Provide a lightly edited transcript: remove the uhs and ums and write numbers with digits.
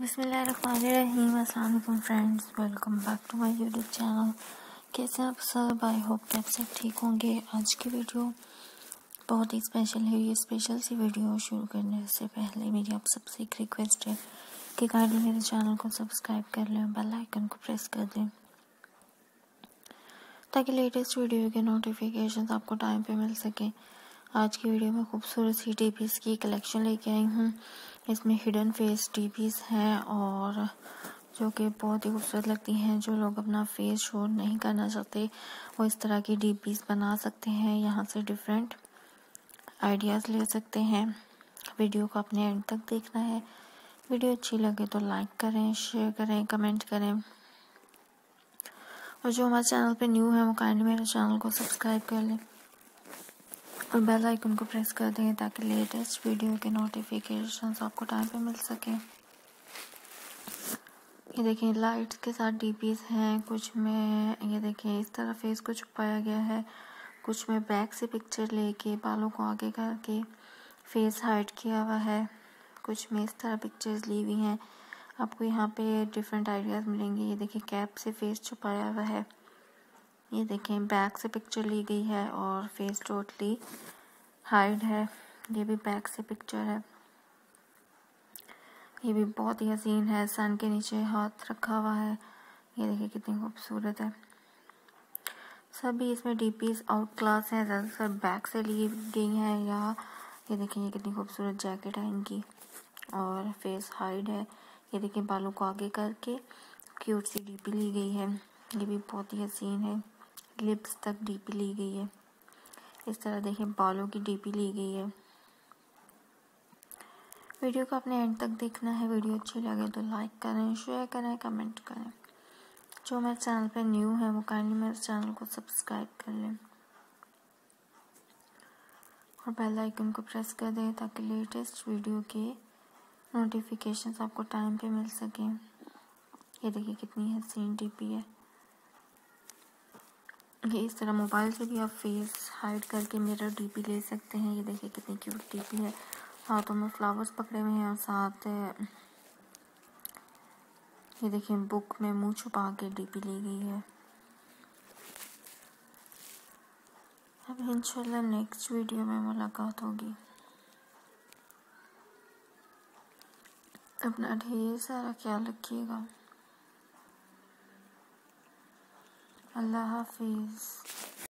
बिस्मिल्लाहिर्रहमानिर्रहीम। अस्सलाम वालेकुम friends, welcome back to my YouTube channel. कैसे आप सब? आई होप कि आप सब ठीक होंगे। आज की वीडियो बहुत ही स्पेशल है। ये स्पेशल सी वीडियो शुरू करने से पहले मेरी आप सबसे एक रिक्वेस्ट है कि काइंडली मेरे चैनल को सब्सक्राइब कर लें, बेल आइकन को प्रेस कर दें ताकि लेटेस्ट वीडियो के नोटिफिकेशन आपको टाइम पे मिल सके। आज की वीडियो में खूबसूरत सी टीपीस की कलेक्शन लेके आई हूँ। इसमें हिडन फेस टीपीस हैं और जो कि बहुत ही खूबसूरत लगती हैं। जो लोग अपना फेस शो नहीं करना चाहते वो इस तरह की टीपीस बना सकते हैं। यहाँ से डिफरेंट आइडियाज़ ले सकते हैं। वीडियो को अपने एंड तक देखना है। वीडियो अच्छी लगे तो लाइक करें, शेयर करें, कमेंट करें और जो हमारे चैनल पे न्यू है वो काइंडली मेरे चैनल को सब्सक्राइब कर लें और बेल आइकन को प्रेस कर दें ताकि लेटेस्ट वीडियो के नोटिफिकेशंस आपको टाइम पे मिल सके। ये देखिए लाइट्स के साथ डीपीस हैं। कुछ में ये देखिए इस तरह फेस को छुपाया गया है, कुछ में बैक से पिक्चर लेके बालों को आगे करके फेस हाइड किया हुआ है, कुछ में इस तरह पिक्चर्स ली हुई हैं। आपको यहाँ पे डिफरेंट आइडियाज़ मिलेंगे। ये देखिए कैप से फेस छुपाया हुआ है। ये देखें बैक से पिक्चर ली गई है और फेस टोटली हाइड है। ये भी बैक से पिक्चर है। ये भी बहुत ही हसीन है। सन के नीचे हाथ रखा हुआ है। ये देखिए कितनी खूबसूरत है। सभी इसमें डीपीस आउट क्लास है, ज़्यादातर बैक से ली गई हैं। या ये देखिए ये कितनी खूबसूरत जैकेट है इनकी और फेस हाइड है। ये देखिए बालों को आगे करके क्यूट सी डीपी ली गई है। ये भी बहुत ही हसीन है। लिप्स तक डीपी ली गई है। इस तरह देखिए बालों की डीपी ली गई है। वीडियो को अपने एंड तक देखना है। वीडियो अच्छी लगे तो लाइक करें, शेयर करें, कमेंट करें। जो मेरे चैनल पे न्यू है वो काइंडली मेरे चैनल को सब्सक्राइब कर लें और बेल आइकन को प्रेस कर दें ताकि लेटेस्ट वीडियो के नोटिफिकेशंस आपको टाइम पे मिल सकें। ये देखिए कितनी हसीन डीपी है। ये इस तरह मोबाइल से भी आप फेस हाइड करके मिरर डीपी ले सकते हैं। ये देखिए कितनी क्यूट डीपी है। हाथों में फ्लावर्स पकड़े हुए हैं और साथ ये देखिए बुक में मुंह छुपा के डीपी ली गई है। अब इंशाल्लाह नेक्स्ट वीडियो में मुलाकात होगी। अपना ढेर सारा ख्याल रखिएगा। अल्लाह हाफिज़।